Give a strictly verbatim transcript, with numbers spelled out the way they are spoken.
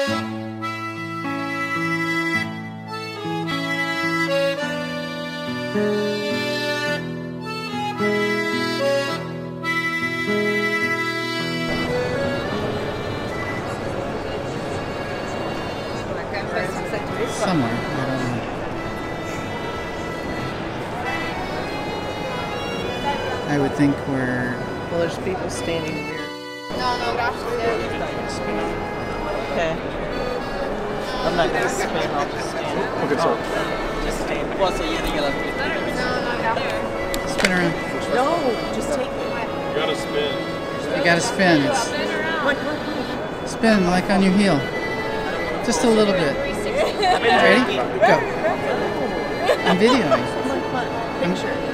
Somewhere, I don't know. I would think we're... Well, there's people standing here. No, no, gracias. Okay. I'm not going to spin, I'll just stand. Okay, sorry. Oh, just stand. No, no, gracias. Spin around. No, just take it. You gotta spin. You gotta spin. It's, spin like on your heel. Just a little bit. Ready? Go. I'm videoing. Picture.